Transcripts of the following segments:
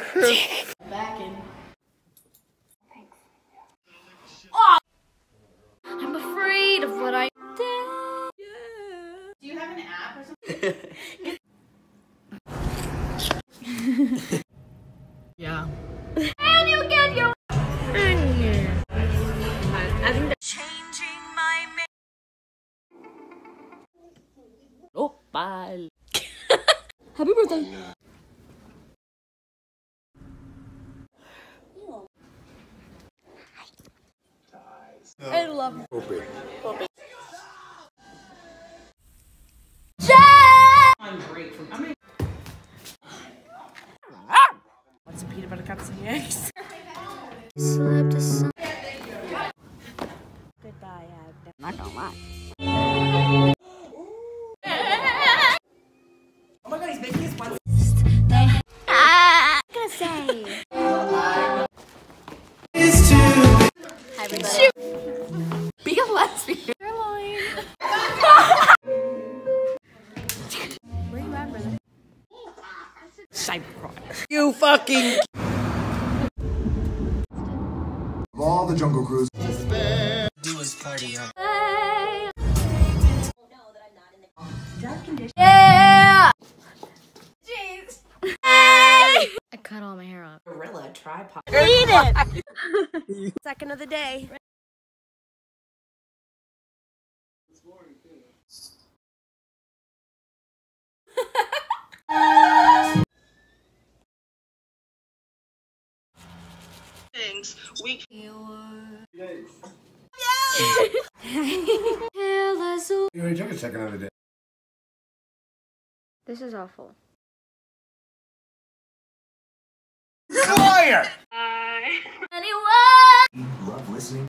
Back in. Oh! I'm afraid of what I did. Yeah. Do you have an app or something? Yeah. And you get your. I think that's changing my. Oh, bye. Happy birthday. I love you. Poopy. I'm great for. I mean. Want some peanut butter cups and eggs? Slept a song. Goodbye, Abby. Not gonna lie. Oh my god, he's making his one. I'm gonna say. Hi, everybody. Be a lesbian. Where you at, brother? Cybercrime. You fucking. Of all the Jungle Cruise. Do his party up. Yeah! Jeez. I cut all my hair off. Gorilla tripod. Eat it! Second of the day. Things we You already took a second of the day. This is awful. Liar! Anyone? You love listening.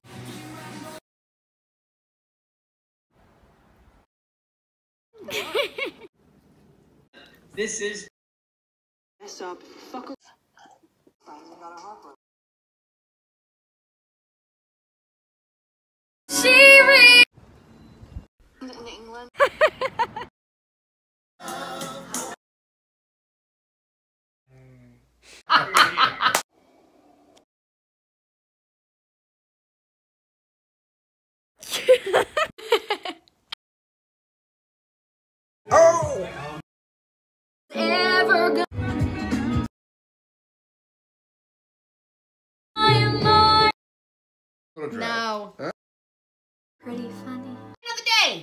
this is mess up fucker. Finally got a heartbreak. Siri! In England. Oh! Ever go. I am mine. No. Huh? Pretty funny. Another day.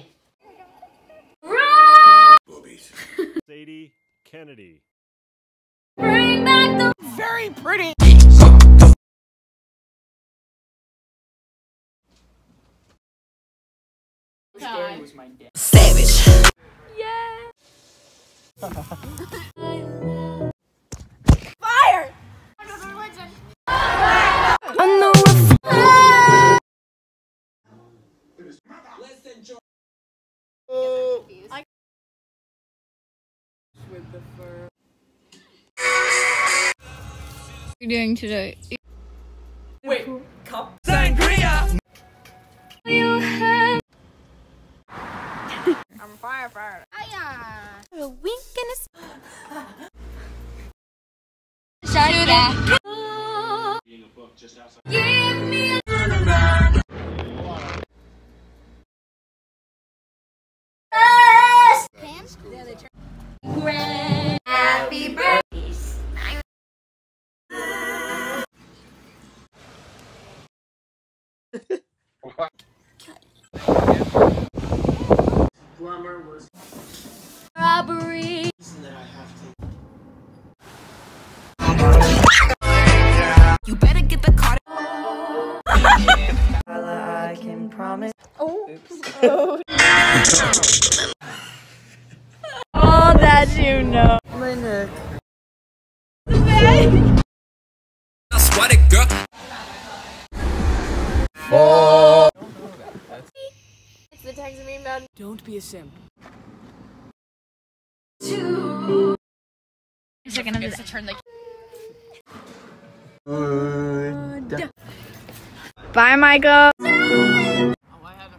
Run! Boobies. Sadie Kennedy. Bring back the. Very pretty. Scary was my dad. Savage. Yeah. Fire! I know Listen, George. With the fur. What are you doing today? Wait, cup? Sangria! You have I'm a firefighter. a wink and a Saturday. Give me a happy birthday. Plumber was Robbery. that I have to. You better get the card. I can promise. Oh. All that you know. Linda. What it girl. Oh. It's the text me about Don't be a simp. two. Second, I'm just turn the. Bye, Michael. Oh, I have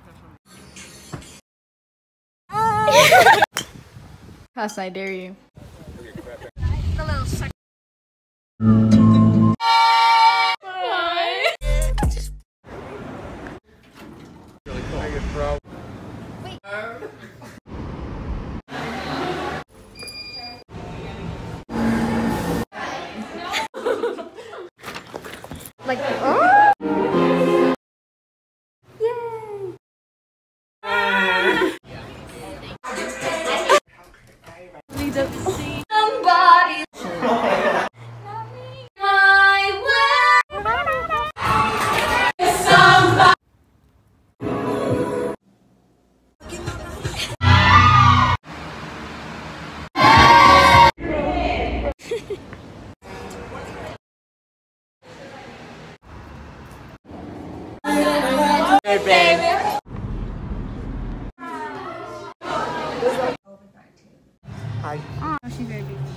a Pass, I dare you. Like, oh! Yay! We don't see somebody. My way. Somebody. Hey, baby. Hi. Oh, she's very beautiful.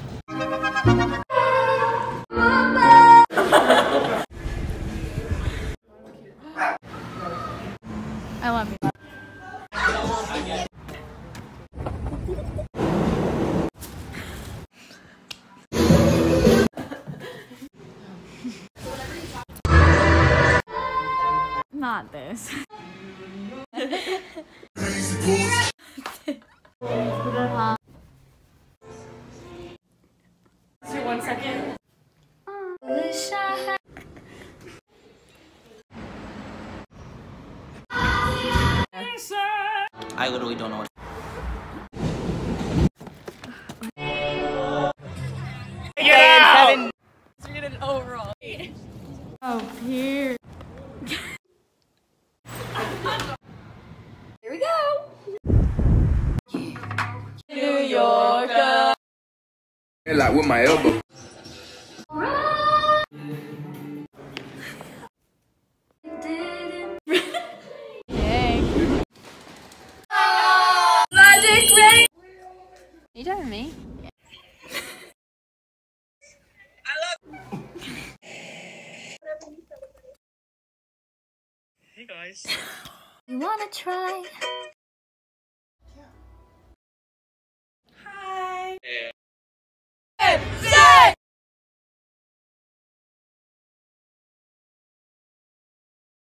I love you. Not this. One second. I literally don't know what. Yeah! Get an overall. Oh, here. Here we go. New Yorker. Like with my elbow. Yay. Magic rain. You talking to me? Hey guys. You wanna try?